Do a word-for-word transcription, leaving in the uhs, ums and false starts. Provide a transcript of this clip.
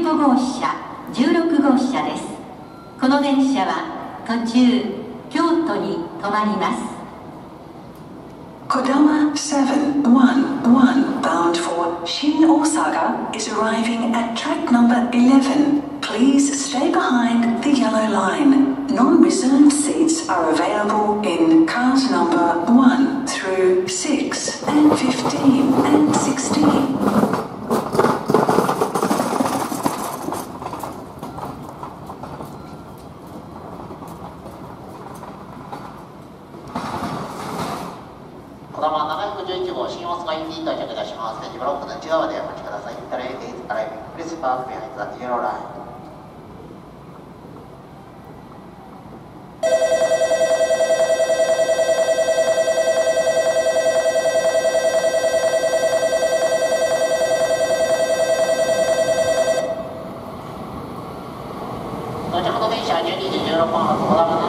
ごごうしゃ、じゅうろくごうしゃです。この電車は途中京都に停まります。 Kodama seven one one bound for Shin Osaka is arriving at track number eleven. Please stay behind the yellow line. Non-reserved seats are available in cars number one through six and fifteen and sixteen. こだまななひゃくじゅういちごう新大阪行き到着いたします。ブロックの内側でお待ちください。The train is arriving. Please park behind the yellow line. 到着の電車じゅうにじじゅうろっぷん発、こだま